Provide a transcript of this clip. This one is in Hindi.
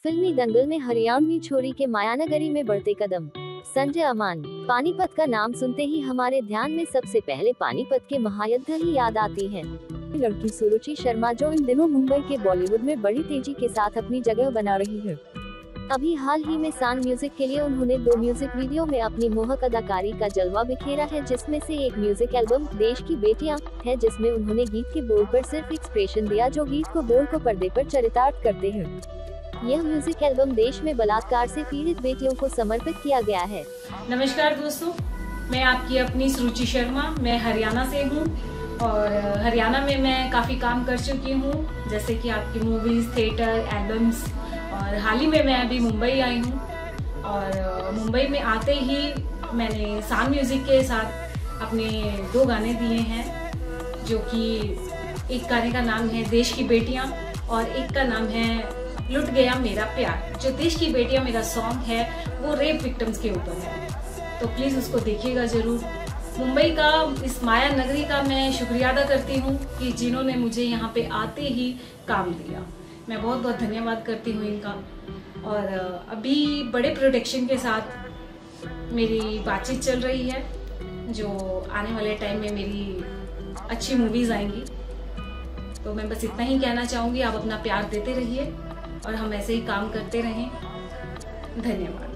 फिल्मी दंगल में हरियाणवी छोरी के मायानगरी में बढ़ते कदम। संजय अमान। पानीपत का नाम सुनते ही हमारे ध्यान में सबसे पहले पानीपत के महायुद्ध ही याद आती है। लड़की सुरुचि शर्मा जो इन दिनों मुंबई के बॉलीवुड में बड़ी तेजी के साथ अपनी जगह बना रही है। अभी हाल ही में सान म्यूजिक के लिए उन्होंने 2 म्यूजिक वीडियो में अपनी मोहक अदाकारी का जलवा बिखेरा है, जिसमें से एक म्यूजिक एल्बम देश की बेटियां है, जिसमें उन्होंने गीत के बोल पर सिर्फ एक्सप्रेशन दिया जो गीत को बोल को पर्दे पर चरितार्थ करते हैं। यह म्यूजिक एल्बम देश में बलात्कार से पीड़ित बेटियों को समर्पित किया गया है। नमस्कार दोस्तों, मैं आपकी अपनी सुरुचि शर्मा। मैं हरियाणा से हूँ और हरियाणा में मैं काफ़ी काम कर चुकी हूँ, जैसे कि आपकी मूवीज़, थिएटर, एल्बम्स। और हाल ही में मैं अभी मुंबई आई हूँ और मुंबई में आते ही मैंने सान म्यूजिक के साथ अपने 2 गाने दिए हैं, जो कि एक गाने का नाम है देश की बेटियां और एक का नाम है लुट गया मेरा प्यार। जो देश की बेटियां मेरा सॉन्ग है वो रेप विक्टिम्स के ऊपर है, तो प्लीज़ उसको देखिएगा ज़रूर। मुंबई का, इस माया नगरी का मैं शुक्रिया अदा करती हूँ कि जिन्होंने मुझे यहाँ पे आते ही काम दिया। मैं बहुत बहुत धन्यवाद करती हूँ इनका। और अभी बड़े प्रोडक्शन के साथ मेरी बातचीत चल रही है, जो आने वाले टाइम में मेरी अच्छी मूवीज़ आएंगी। तो मैं बस इतना ही कहना चाहूँगी, आप अपना प्यार देते रहिए और हम ऐसे ही काम करते रहें। धन्यवाद।